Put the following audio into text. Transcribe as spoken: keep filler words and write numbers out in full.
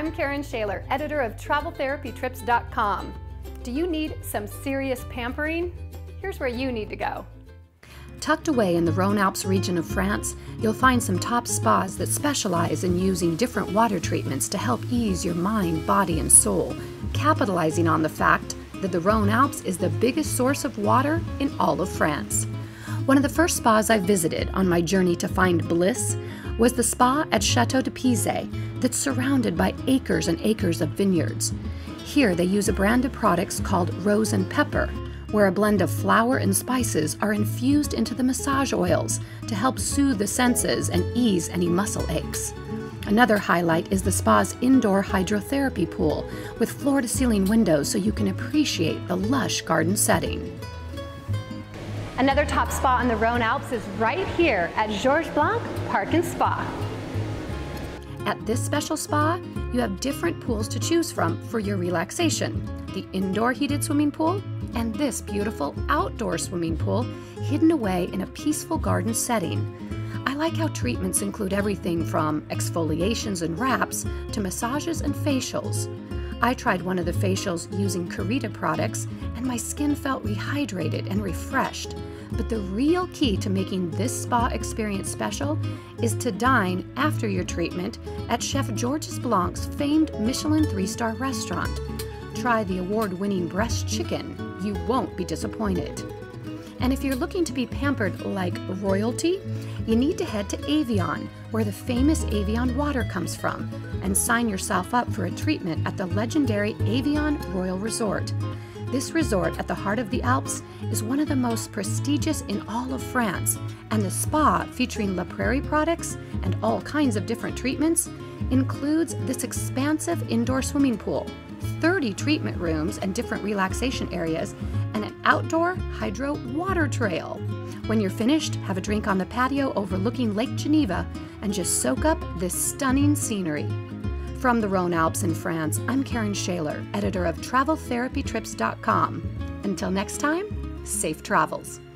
I'm Karen Schaler, editor of travel therapy trips dot com. Do you need some serious pampering? Here's where you need to go. Tucked away in the Rhone Alps region of France, you'll find some top spas that specialize in using different water treatments to help ease your mind, body, and soul, capitalizing on the fact that the Rhone Alps is the biggest source of water in all of France. One of the first spas I visited on my journey to find bliss was the spa at Château de Pizé that's surrounded by acres and acres of vineyards. Here they use a brand of products called Rose and Pepper, where a blend of flower and spices are infused into the massage oils to help soothe the senses and ease any muscle aches. Another highlight is the spa's indoor hydrotherapy pool with floor-to-ceiling windows so you can appreciate the lush garden setting. Another top spa in the Rhone Alps is right here at Georges Blanc Park and Spa. At this special spa, you have different pools to choose from for your relaxation. The indoor heated swimming pool and this beautiful outdoor swimming pool hidden away in a peaceful garden setting. I like how treatments include everything from exfoliations and wraps to massages and facials. I tried one of the facials using Carita products and my skin felt rehydrated and refreshed. But the real key to making this spa experience special is to dine after your treatment at Chef Georges Blanc's famed Michelin three-star restaurant. Try the award-winning breast chicken. You won't be disappointed. And if you're looking to be pampered like royalty, you need to head to Evian, where the famous Evian water comes from, and sign yourself up for a treatment at the legendary Evian Royal Resort. This resort at the heart of the Alps is one of the most prestigious in all of France, and the spa, featuring La Prairie products and all kinds of different treatments, includes this expansive indoor swimming pool, thirty treatment rooms and different relaxation areas, and an outdoor hydro water trail. When you're finished, have a drink on the patio overlooking Lake Geneva and just soak up this stunning scenery. From the Rhone Alps in France, I'm Karen Schaler, editor of travel therapy trips dot com. Until next time, safe travels.